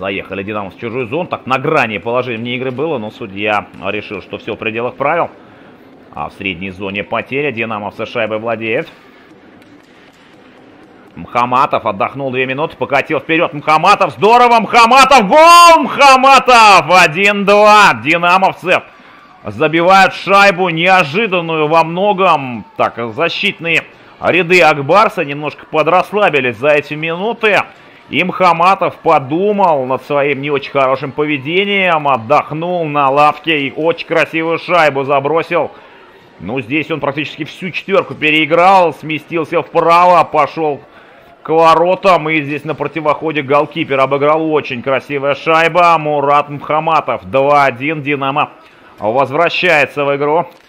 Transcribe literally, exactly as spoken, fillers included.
Заехали Динамо в чужую зону. Так, на грани положения игры было, но судья решил, что все в пределах правил. А в средней зоне потеря. Динамовцы шайбой владеет. Мхаматов отдохнул две минуты, покатил вперед. Мхаматов, здорово, Мхаматов, гол! Мхаматов, один-два. Динамовцы забивают шайбу неожиданную во многом. Так, защитные ряды Акбарса немножко подрасслабились за эти минуты. И Мхаматов подумал над своим не очень хорошим поведением, отдохнул на лавке и очень красивую шайбу забросил. Ну, здесь он практически всю четверку переиграл, сместился вправо, пошел к воротам. И здесь на противоходе голкипер обыграл. Очень красивая шайба. Мурат Мхаматов. два один. Динамо возвращается в игру.